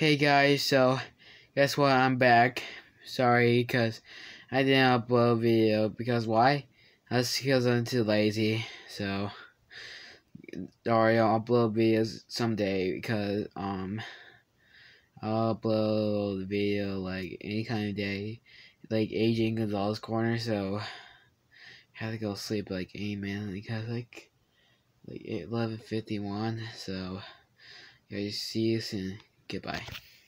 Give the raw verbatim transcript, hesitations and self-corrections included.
Hey guys, so guess what? I'm back. Sorry, cause I didn't upload a video. Because why? That's because I'm too lazy. So, sorry, I'll upload videos someday. Because um, I'll upload a video like any kind of day, like A J Gonzalez corner. So, I have to go sleep like any minute because like like eleven fifty one. So, guys, see you soon. Goodbye.